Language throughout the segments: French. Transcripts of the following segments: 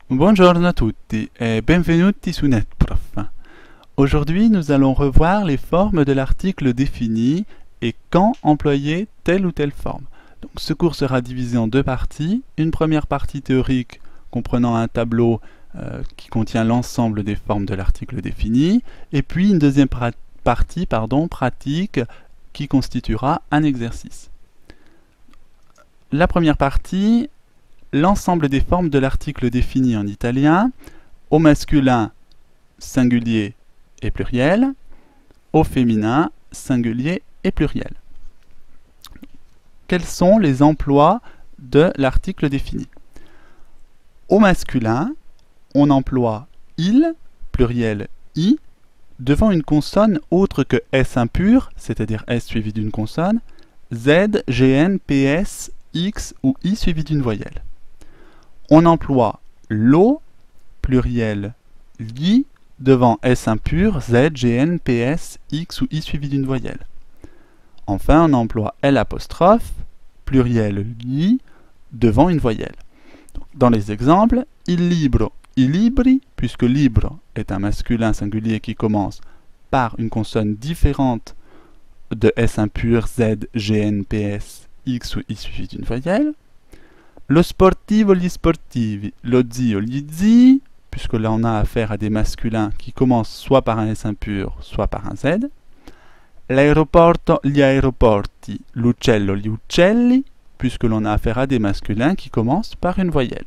Buongiorno a tutti e benvenuti su NetProf. Aujourd'hui, nous allons revoir les formes de l'article défini et quand employer telle ou telle forme. Donc, ce cours sera divisé en deux parties. Une première partie théorique comprenant un tableau qui contient l'ensemble des formes de l'article défini et puis une deuxième partie pratique qui constituera un exercice. La première partie, l'ensemble des formes de l'article défini en italien, au masculin, singulier et pluriel, au féminin, singulier et pluriel. Quels sont les emplois de l'article défini? Au masculin, on emploie il, pluriel i, devant une consonne autre que S impur, c'est-à-dire S suivi d'une consonne, Z, GN, PS, X ou I suivi d'une voyelle. On emploie l'o, pluriel li, devant S impur, Z, GN, PS, X ou I suivi d'une voyelle. Enfin, on emploie L', pluriel li, devant une voyelle. Dans les exemples, il libro, il libri, puisque libro est un masculin singulier qui commence par une consonne différente de S impur, Z, GN, PS, X ou I suivi d'une voyelle. Lo sportivo, gli sportivi, lo zio, gli zii, puisque là on a affaire à des masculins qui commencent soit par un S impur, soit par un Z. L'aeroporto, gli aeroporti, l'uccello, gli uccelli, puisque l'on a affaire à des masculins qui commencent par une voyelle.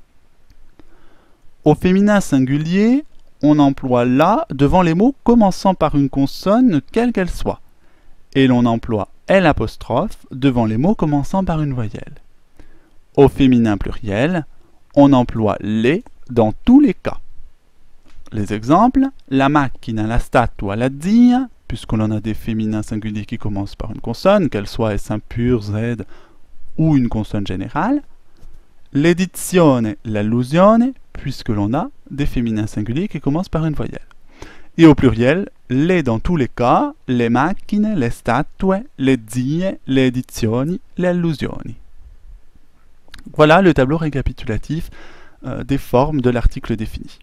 Au féminin singulier, on emploie la devant les mots commençant par une consonne quelle qu'elle soit. Et l'on emploie L' devant les mots commençant par une voyelle. Au féminin pluriel, on emploie les dans tous les cas. Les exemples, la macchina, la statua, la zia, puisque l'on a des féminins singuliers qui commencent par une consonne, qu'elle soit S impur, Z ou une consonne générale. L'edizione, l'allusione, puisque l'on a des féminins singuliers qui commencent par une voyelle. Et au pluriel, les dans tous les cas, le macchine, le statue, le zie, le edizioni, le allusioni. Voilà le tableau récapitulatif des formes de l'article défini.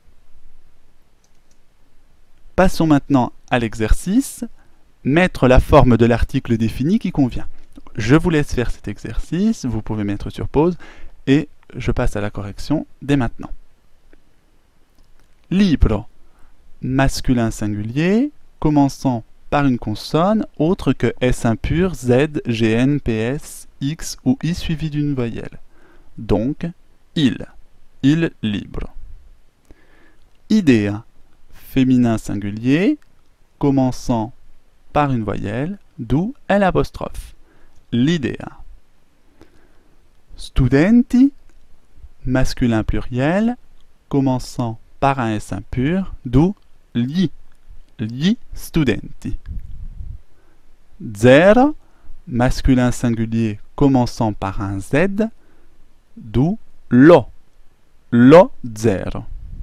Passons maintenant à l'exercice, mettre la forme de l'article défini qui convient. Je vous laisse faire cet exercice, vous pouvez mettre sur pause et je passe à la correction dès maintenant. Libro, masculin singulier, commençant par une consonne autre que S impur, Z, GN, PS, X ou I suivi d'une voyelle. Donc, il libro. Idea, féminin singulier, commençant par une voyelle, d'où L'. L'idea. Studenti, masculin pluriel, commençant par un S impur, d'où gli studenti. Zero, masculin singulier commençant par un Z, d'où lo zero.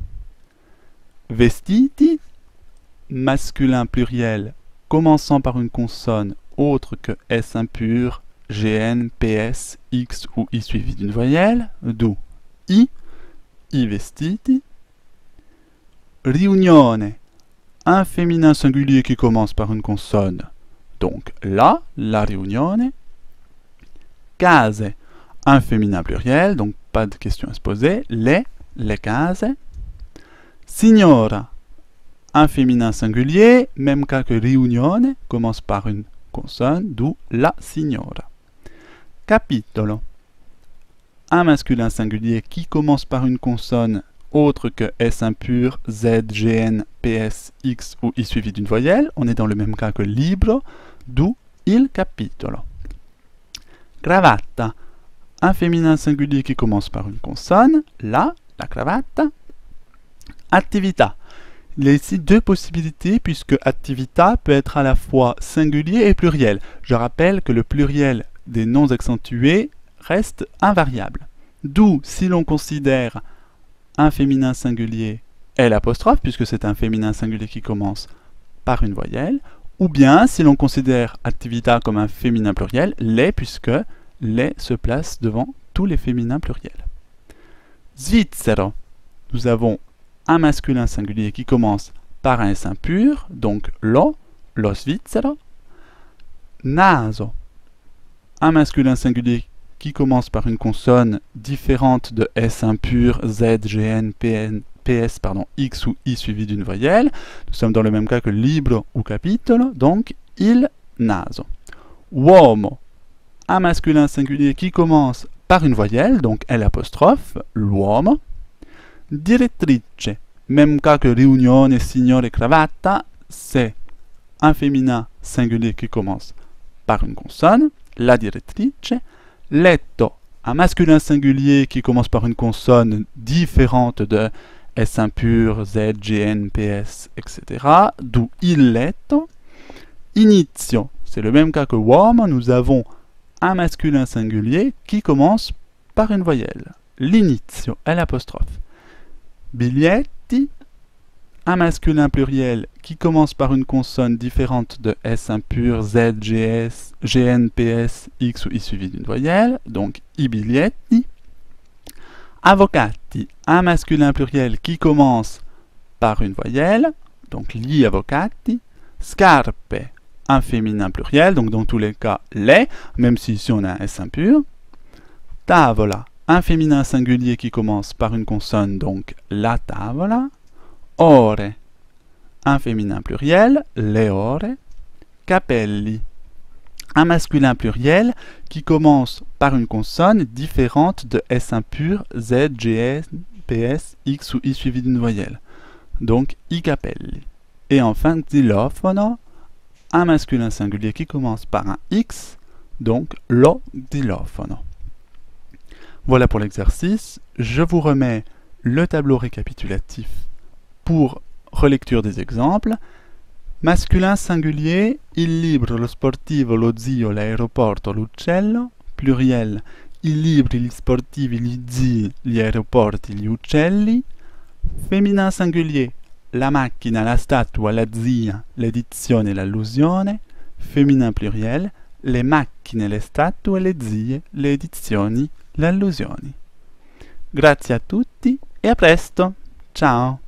Vestiti, masculin pluriel commençant par une consonne autre que S impur, GN, PS, X ou I suivi d'une voyelle, d'où I vestiti. Riunione, un féminin singulier qui commence par une consonne, donc la riunione. Case, un féminin pluriel, donc pas de question à se poser, les case. Signora, un féminin singulier, même cas que riunione, commence par une consonne, d'où la signora. Capitolo, un masculin singulier qui commence par une consonne autre que S impur, Z, GN, PS, X ou I suivi d'une voyelle, on est dans le même cas que libro, d'où il capitolo. Cravatta, un féminin singulier qui commence par une consonne, la cravatta. Attività, il y a ici deux possibilités puisque attività peut être à la fois singulier et pluriel. Je rappelle que le pluriel des noms accentués reste invariable. D'où, si l'on considère un féminin singulier L', puisque c'est un féminin singulier qui commence par une voyelle, ou bien si l'on considère attività comme un féminin pluriel, les, puisque les se place devant tous les féminins pluriels. Svizzero, nous avons un masculin singulier qui commence par un S impur, donc lo svizzero. Naso, un masculin singulier qui commence par une consonne différente de S impur, Z, GN, PS, X ou I suivi d'une voyelle. Nous sommes dans le même cas que libro ou capitolo, donc il naso. Uomo, un masculin singulier qui commence par une voyelle, donc L', l'uomo. Direttrice, même cas que riunione, signore, cravatta, c'est un féminin singulier qui commence par une consonne, la direttrice. Letto, un masculin singulier qui commence par une consonne différente de S impur, Z, GN, PS, etc. D'où il letto. Inizio, c'est le même cas que uomo, nous avons un masculin singulier qui commence par une voyelle. L'inizio, L'. Biglietti, un masculin pluriel qui commence par une consonne différente de S impur, Z, GS, GN, PS, X ou I suivi d'une voyelle, donc i biglietti. Avvocati, un masculin pluriel qui commence par une voyelle, donc gli avvocati. Scarpe, un féminin pluriel, donc dans tous les cas les, même si ici on a un S impur. Tavola, un féminin singulier qui commence par une consonne, donc la tavola. Ore, un féminin pluriel, le ore. Capelli, un masculin pluriel qui commence par une consonne différente de S impur, Z, GS, PS, X ou I suivi d'une voyelle. Donc i capelli. Et enfin xylofono, un masculin singulier qui commence par un X, donc lo xylofono. Voilà pour l'exercice. Je vous remets le tableau récapitulatif pour relecture des exemples. Masculin singulier, il libro, lo sportivo, lo zio, l'aeroporto, l'uccello. Pluriel, il libri, gli sportivi, gli zii, gli aeroporti, gli uccelli. Feminin singulier, la macchina, la statua, la zia, l'edizione, l'allusione. Feminin pluriel, le macchine, le statue, le zie, le edizioni, le allusioni. Grazie a tutti e a presto! Ciao!